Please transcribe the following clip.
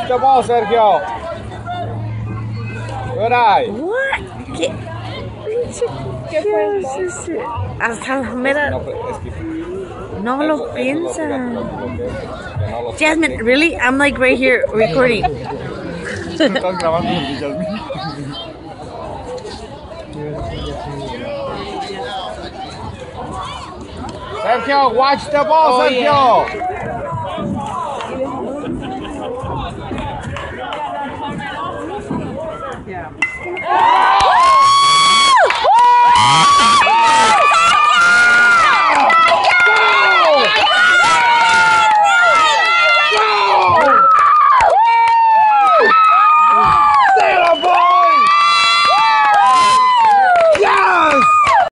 the ball, Sergio. Good eye. What? ¿Qué fue? Hasta mira. No lo piensa. Jasmine, really? I'm like right here recording. Estás grabando, Jasmine. Sergio, watch the ball, Sergio. Yeah.